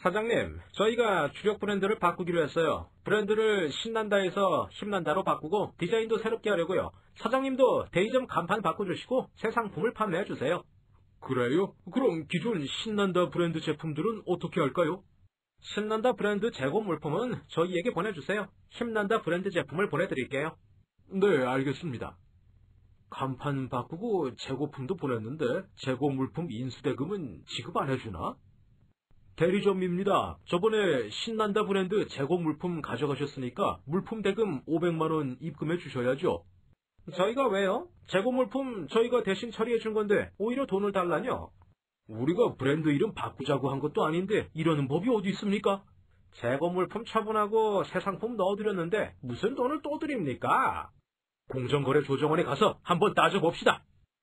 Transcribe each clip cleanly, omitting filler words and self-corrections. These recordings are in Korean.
사장님, 저희가 주력 브랜드를 바꾸기로 했어요. 브랜드를 신난다에서 힘난다로 바꾸고 디자인도 새롭게 하려고요. 사장님도 대리점 간판 바꿔주시고 새 상품을 판매해주세요. 그래요? 그럼 기존 신난다 브랜드 제품들은 어떻게 할까요? 신난다 브랜드 재고 물품은 저희에게 보내주세요. 힘난다 브랜드 제품을 보내드릴게요. 네, 알겠습니다. 간판 바꾸고 재고품도 보냈는데 재고 물품 인수대금은 지급 안 해주나? 대리점입니다. 저번에 신난다 브랜드 재고 물품 가져가셨으니까 물품 대금 500만 원 입금해 주셔야죠. 저희가 왜요? 재고 물품 저희가 대신 처리해 준 건데 오히려 돈을 달라뇨? 우리가 브랜드 이름 바꾸자고 한 것도 아닌데 이러는 법이 어디 있습니까? 재고 물품 처분하고 새 상품 넣어드렸는데 무슨 돈을 또 드립니까? 공정거래조정원에 가서 한번 따져봅시다.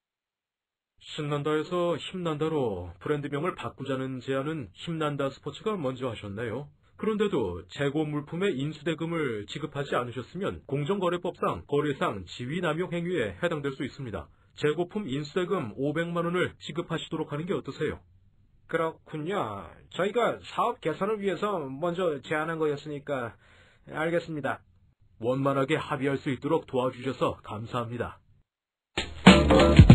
신난다에서 힘난다로 브랜드명을 바꾸자는 제안은 힘난다 스포츠가 먼저 하셨네요. 그런데도 재고 물품의 인수대금을 지급하지 않으셨으면 공정거래법상 거래상 지위남용 행위에 해당될 수 있습니다. 재고품 인수대금 500만 원을 지급하시도록 하는 게 어떠세요? 그렇군요. 저희가 사업 개선을 위해서 먼저 제안한 거였으니까 알겠습니다. 원만하게 합의할 수 있도록 도와주셔서 감사합니다.